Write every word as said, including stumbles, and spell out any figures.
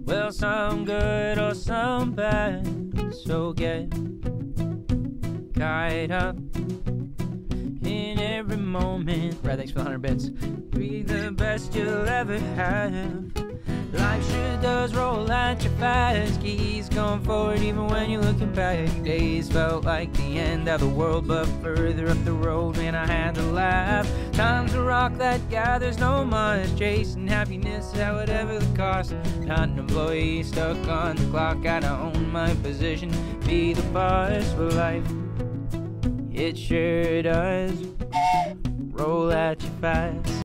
Well, some good or some bad, so get caught up in every moment. Brad, thanks for the hundred bits. Be the best you'll ever have. Life sure does roll at you fast. Keys going forward even when you're looking back. Days felt like the end of the world, but further up the road, man, I had to laugh. Time's a rock that gathers no much, chasing happiness at whatever the cost. Not an employee stuck on the clock, gotta own my position, be the boss for life. It sure does roll at you fast.